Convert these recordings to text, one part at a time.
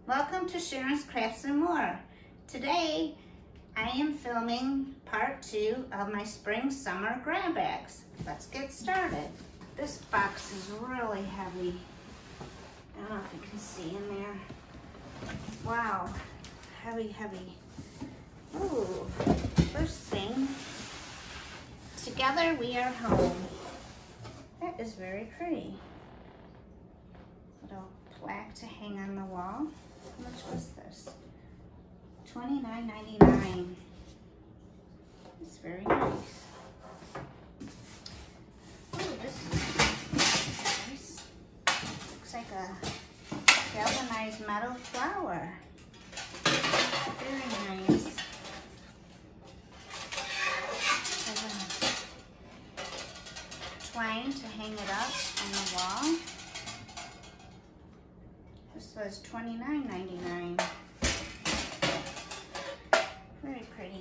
Welcome to Sharon's Crafts and More. Today I am filming part 2 of my spring summer grab bags. Let's get started. This box is really heavy. I don't know if you can see in there. Wow, heavy. Ooh, first thing, together we are home. That is very pretty. Little plaque to hang on the wall. How much was this? $29.99. It's very nice. Oh, this is nice. Looks like a galvanized metal flower. Very nice. There's a twine to hang it up on the wall. This was $29.99. Very pretty.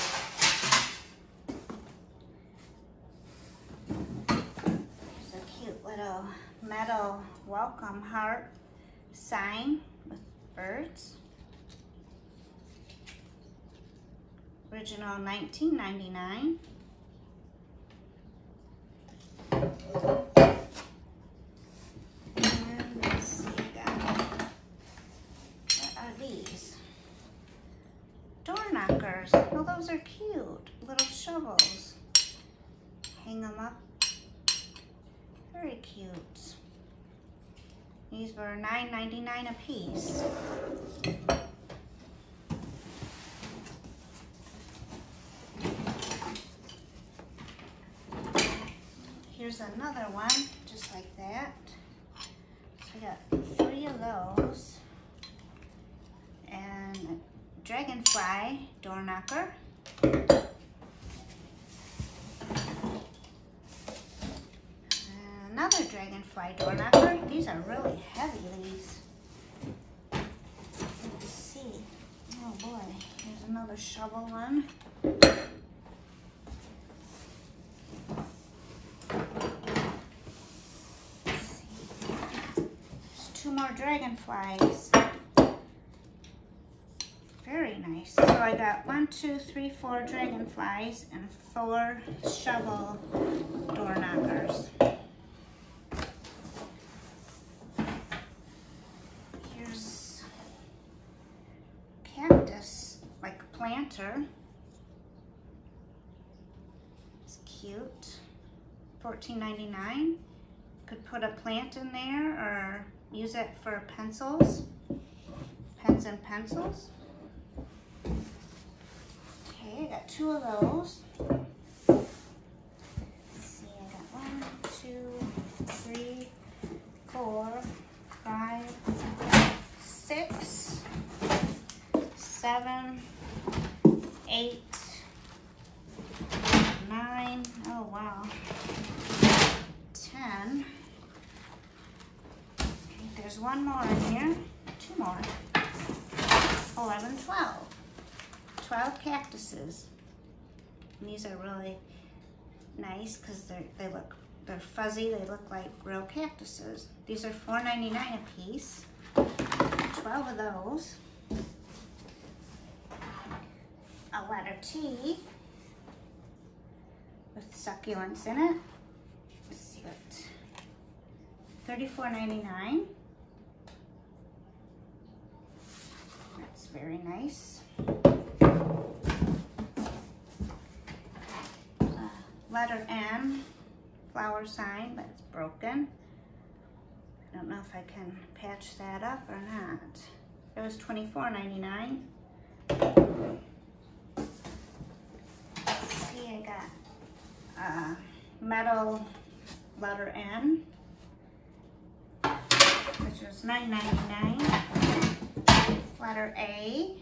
There's a cute little metal welcome heart sign with birds. Original $19.99. Door knockers. Oh, those are cute. Little shovels. Hang them up. Very cute. These were $9.99 a piece. Here's another one, just like that. So I got 3 of those. And a dragonfly door knocker. Another dragonfly door knocker. These are really heavy, these. Let's see. Oh boy, here's another shovel one. Let's see. There's 2 more dragonflies. Very nice. So I got 1, 2, 3, 4 dragonflies and 4 shovel door knockers. Here's cactus, like a planter. It's cute. $14.99. Could put a plant in there or use it for pencils, pens and pencils. Okay, I got 2 of those. Let's see, I got 1, 2, 3, 4, 5, 6, 7, 8, 9, oh wow, 10. Okay, there's 1 more in here, 2 more, 11, 12. 12 cactuses. And these are really nice because they're fuzzy. They look like real cactuses. These are $4.99 a piece. 12 of those. A letter T with succulents in it. Let's see what. $34.99. That's very nice. Letter M, flower sign, but it's broken. I don't know if I can patch that up or not. It was $24.99. Let's see, I got metal letter N, which was $9.99. Letter A.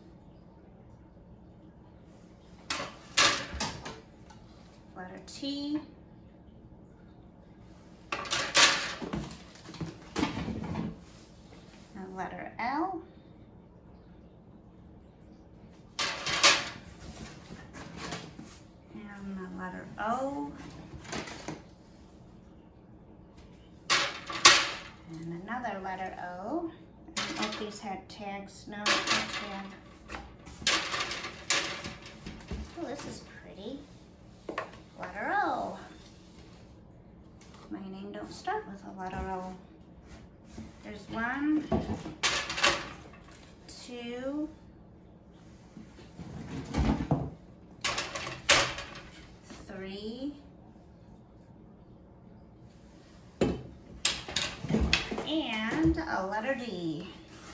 Letter T, and letter L, and the letter O, and another letter O, and know if these had tags. No tag. Oh, this is pretty. Letter O. My name don't start with a letter O. There's 1, 2, 3, and a letter D.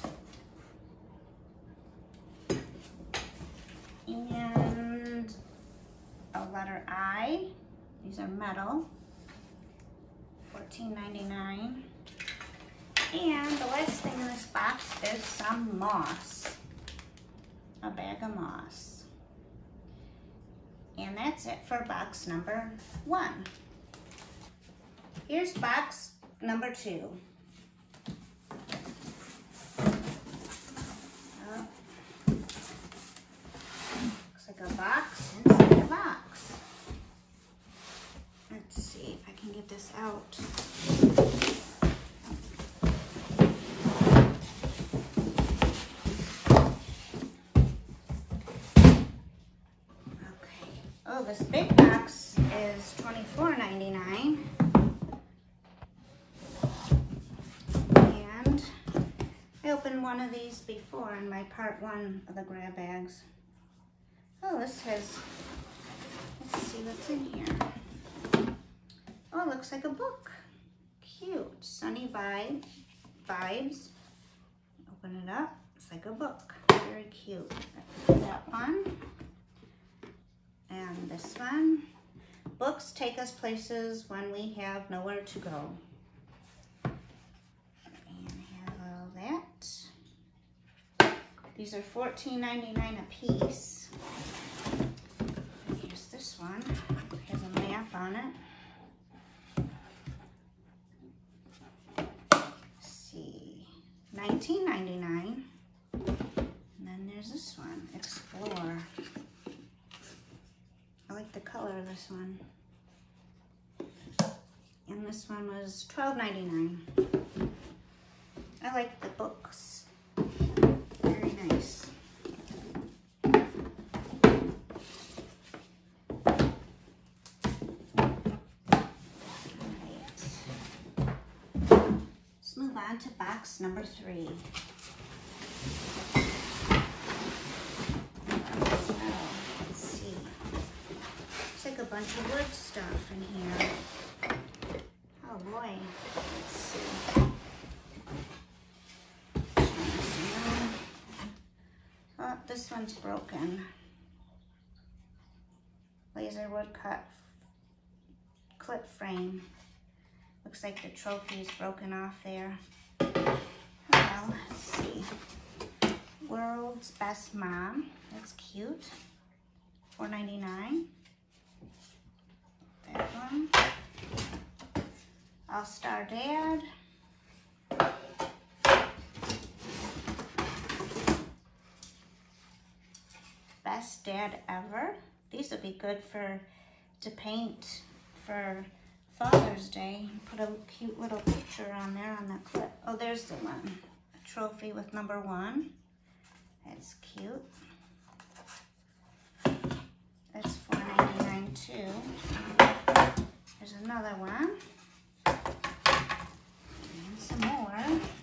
And a letter I. These are metal. $14.99. And the last thing in this box is some moss. A bag of moss. And that's it for box number 1. Here's box number 2. Looks like a box inside a box. Let's see if I can get this out. Oh, this big box is $24.99. And I opened one of these before in my part 1 of the grab bags. Oh, this has, let's see what's in here. Oh, it looks like a book. Cute. Sunny Vibes. Open it up. It's like a book. Very cute. That one. And this one. Books take us places when we have nowhere to go. And have all that. These are $14.99 a piece. And here's this one. It has a map on it. Let's see. $19.99. And then there's this one. Explore. I like the color of this one. And this one was $12.99. I like the books. Very nice. Alright. Let's move on to box number 3. A bunch of wood stuff in here. Oh boy. Let's see. Oh, this one's broken. Laser wood cut clip frame. Looks like the trophy is broken off there. Well, let's see. World's Best Mom. That's cute. $4.99. That one. All-Star Dad. Best Dad Ever. These would be good to paint for Father's Day. Put a cute little picture on there on that clip. Oh, there's the one. A trophy with number 1. That's cute. That's $4.99 too. There's another one. And some more.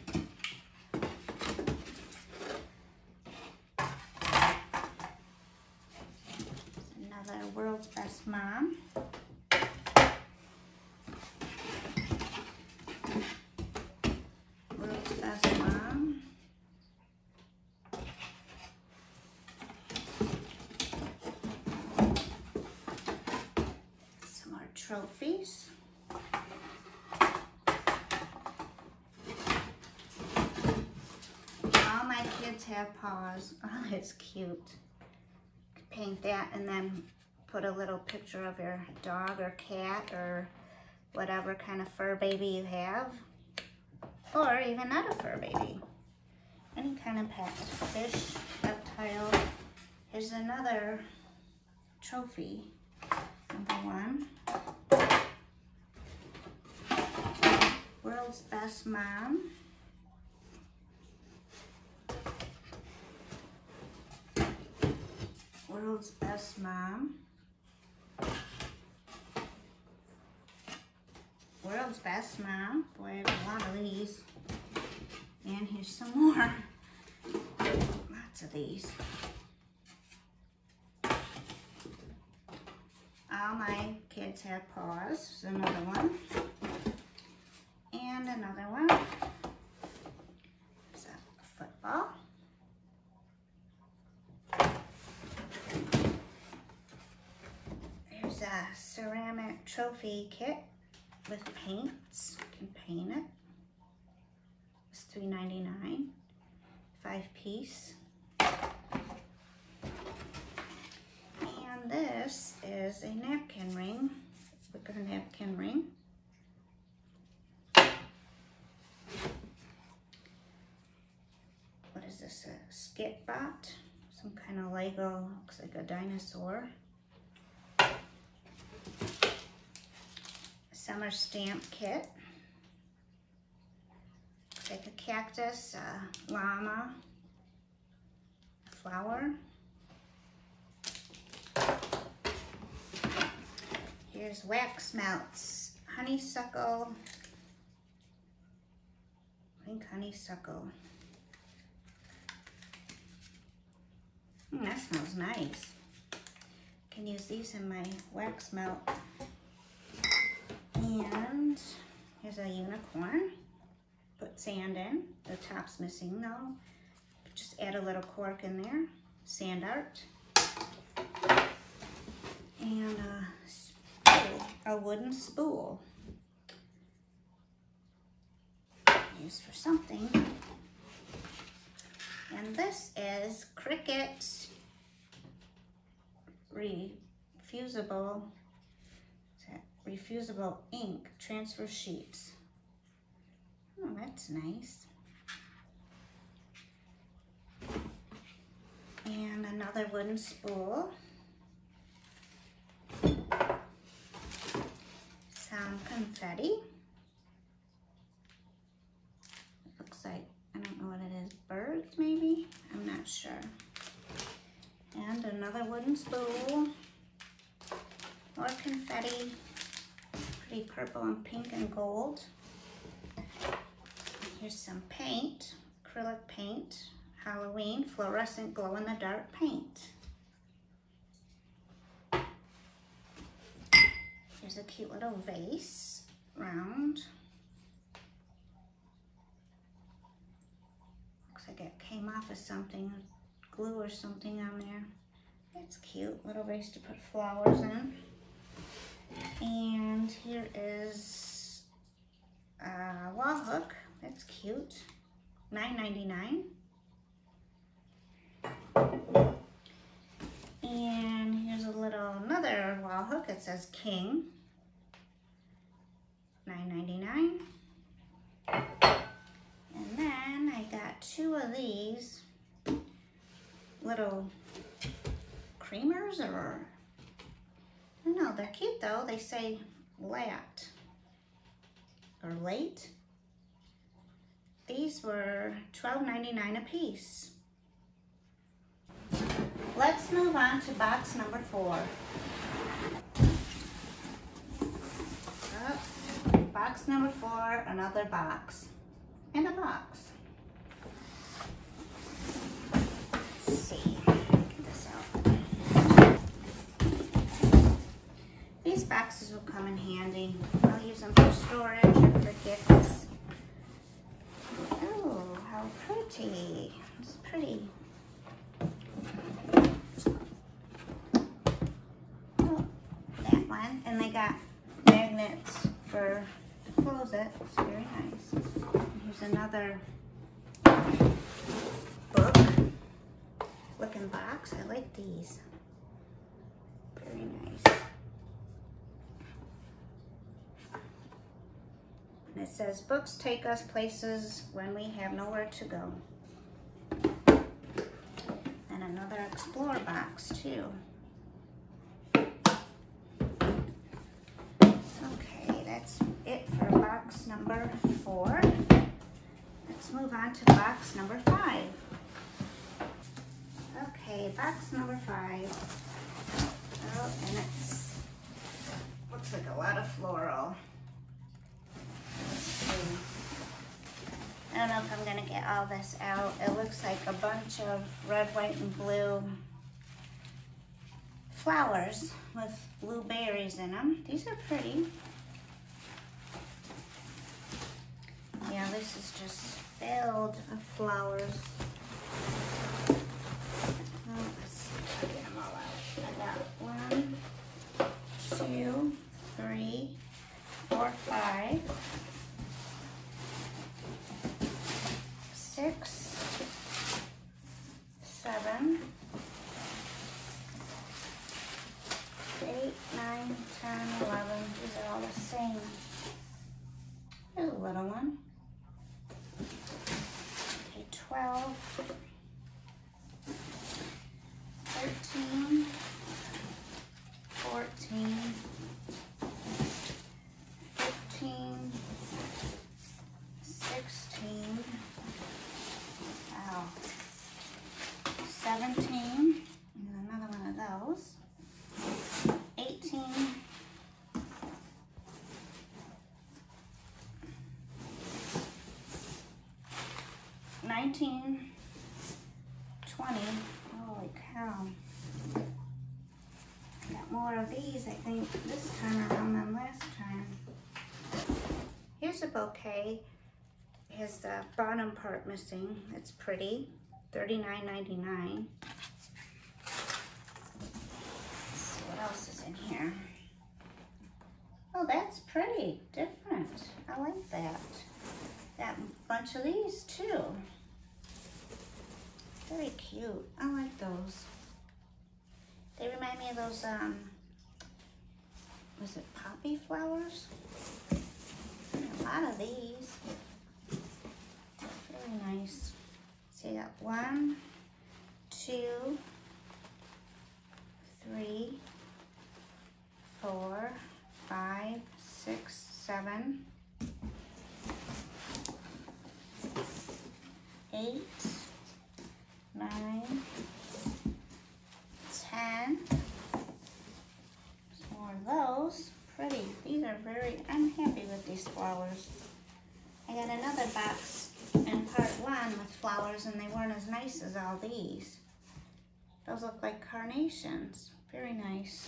Another World's Best Mom. World's Best Mom. Some more trophies. All my kids have paws. Oh, it's cute. Paint that and then put a little picture of your dog or cat or whatever kind of fur baby you have, or even not a fur baby, any kind of pet, fish, reptile. Here's another trophy, number 1. World's Best Mom. World's Best Mom. World's Best Mom. Boy, I have a lot of these. And here's some more. Lots of these. All my kids have paws. There's another one. And another one. It's a football. There's a ceramic trophy kit with paints. You can paint it. It's $3.99. 5-piece. And this is a napkin ring, wicker napkin ring. What is this, a Skitbot? Some kind of Lego, looks like a dinosaur. Summer stamp kit. Looks like a cactus, a llama, a flower. Here's wax melts, honeysuckle, I think honeysuckle. That smells nice. Can use these in my wax melt. And here's a unicorn. Put sand in. The top's missing though. Just add a little cork in there. Sand art. And a wooden spool. Used for something. And this is Cricut refusable ink transfer sheets. Oh, that's nice. And another wooden spool. Some confetti. Looks like, I don't know what it is, birds maybe? I'm not sure. And another wooden spool. More confetti. Pretty purple and pink and gold. Here's some paint, acrylic paint, Halloween, fluorescent glow-in-the-dark paint. Here's a cute little vase, round. Looks like it came off of something, glue or something on there. It's cute, little vase to put flowers in. And here is a wall hook. That's cute. $9.99. And here's another wall hook. It says King. $9.99. And then I got two of these little creamers, or I don't know, they're cute though. They say lat or late. These were $12.99 a piece. Let's move on to box number 4. Oh, box number 4, another box. And a box. Let's see. Get this out. These boxes will come in handy. I'll use them for storage or for gifts. Oh, how pretty. It's pretty. Oh, that one. And they got magnets for to close it. It's very nice. Here's another book looking box. I like these. Very nice. And it says, books take us places when we have nowhere to go. And another Explore box too. Okay, that's it for box number 4. Let's move on to box number 5. Okay, box number 5. Oh, and it's looks like a lot of floral. Let's see. I don't know if I'm gonna get all this out. It looks like a bunch of red, white, and blue flowers with blue berries in them. These are pretty. Yeah, this is just filled with flowers. Oh, let's see if I get them all out. I got 1, 2, 3, 4, 5, 6, 7, 8, 9, 10, 11. These are all the same. Here's a little one. Okay, 12, 13, 14, 15, 16, wow, 17, and another one of those, 18, 19, 20, holy cow. Got more of these, I think, this time around than last time. Here's a bouquet. It has the bottom part missing. It's pretty, $39.99. Let's see what else is in here. Oh, that's pretty, different. I like that. Got a bunch of these too. Very cute. I like those. They remind me of those, was it poppy flowers? A lot of these. Very nice. So you got 1, 2, 3, 4, 5, 6, 7, 8, 9, 10. Some more of those. Pretty. These are very, I'm happy with these flowers. I got another box in part 1 with flowers and they weren't as nice as all these. Those look like carnations. Very nice.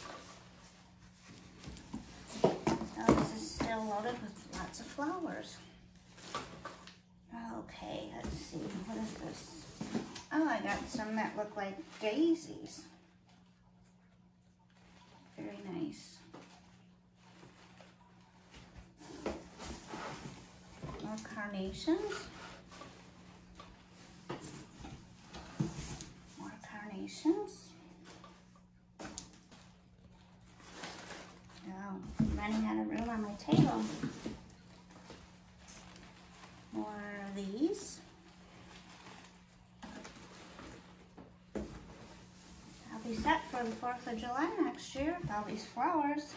Oh, this is still loaded with lots of flowers. Okay, let's see. What is this? Oh, I got some that look like daisies. Very nice. More carnations. More carnations. Oh, I'm running out of room on my table. More of these. I'll be set for the 4th of July next year with all these flowers.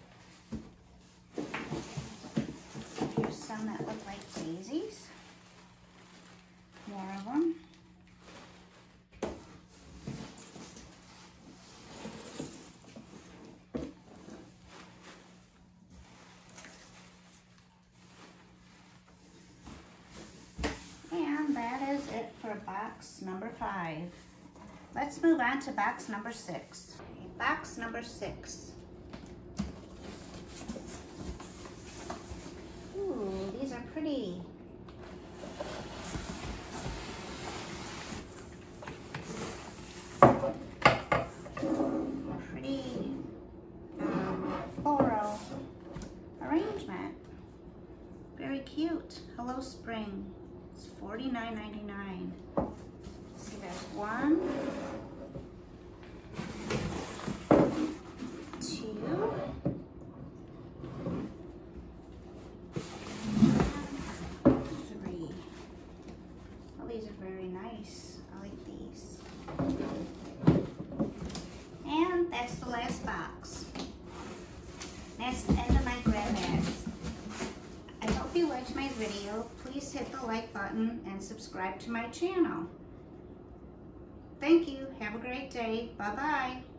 Here's some that look like daisies. More of them. And that is it for box number 5. Let's move on to box number 6. Okay, box number 6. Ooh, these are pretty. Pretty floral arrangement. Very cute. Hello Spring. It's $49.99. See, there's 1, 2, 3. Well, these are very nice. I like these. And that's the last box. That's the end of my grab bags. I hope you liked my video. Please hit the like button and subscribe to my channel. Thank you. Have a great day. Bye-bye.